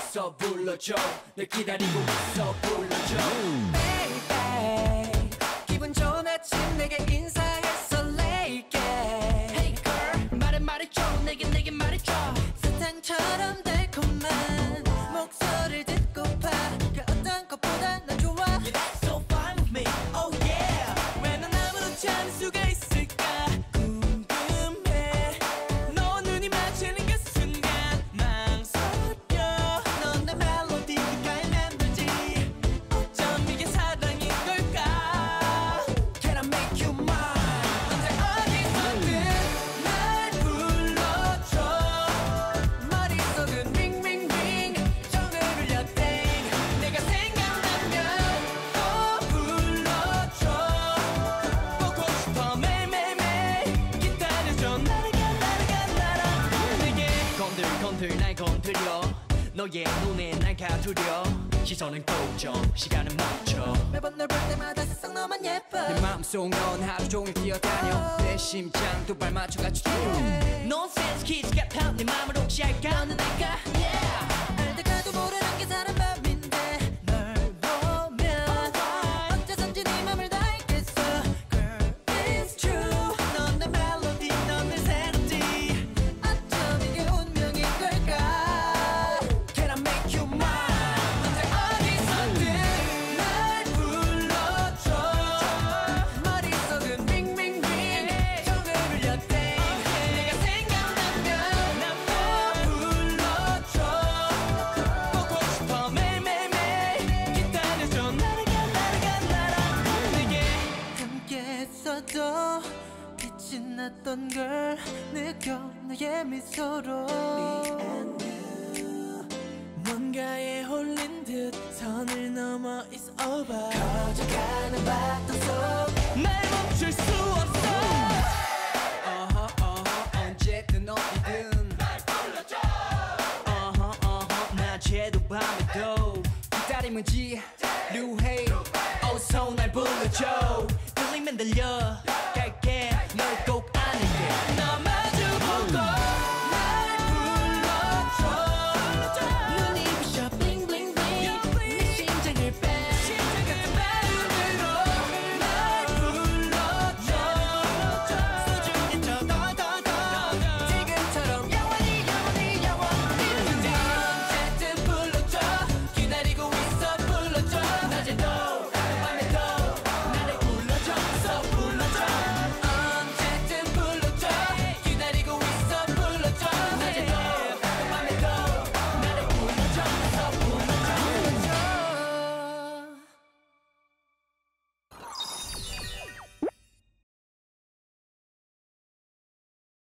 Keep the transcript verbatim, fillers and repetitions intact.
있어 불러줘 널 기다리고 있어 불러줘 Baby 기분 좋은 아침 내게 인사해 설레게 Hey girl 말해 말해줘 내게 내게 말해줘 사탕처럼 달콤한 목소리를 듣고파 그 어떤 것보다 난 좋아 Yeah that's so fine with me oh yeah 왜 난 아무렇지 않을 수가 있을까 궁금해 너와 눈이 마주치는 그 순간 망설여 넌 내 멜로디가 만들지 어쩜 이게 사랑인 걸까 Can I make you mine 언제 어디서든 날 불러줘 머릿속은 링링링 종을 울려 땡 내가 생각나면 또 불러줘 보고 싶어 매일매일매일 기다려줘 날아가 날아가 날아 내게 건들 건들 날 건드려 너의 눈에 날 가두려 시선은 고정 시간은 멈춰 매번 널 볼 때마다 세상 너만 예뻐 내 마음속 넌 하루 종일 뛰어다녀 내 심장 두 발 맞춰가지고 Nonsense kids 같아 내 맘을 혹시 알까 너는 알까 yeah 알다가도 모르는 게 사람 맘인데 널 보면 어째선지 네 맘을 다 알겠어 Girl it's true 넌 내 멜로디 넌 내 새롭지 어쩜 이게 운명인 걸까 Can I make you mine 언제 어디서든 날 불러줘 머릿속은 링링링 종을 울려 땡 내가 생각나면 난 또 불러줘 보고 싶어 매일매일매일 기다려줘 날아가 날아가 날아 내게 함께 있어도 빛이 났던 걸 느껴 너의 미소로 뭔가에 홀린 듯 선을 넘어 It's over 커져가는 바다 속날 멈출 수 없어 어허 어허 언제든 어디든 날 불러줘 어허 어허 낮에도 밤에도 기다림은 지루해 어서 날 불러줘 들리면 들려 갈게 널 꼭 안을게 너만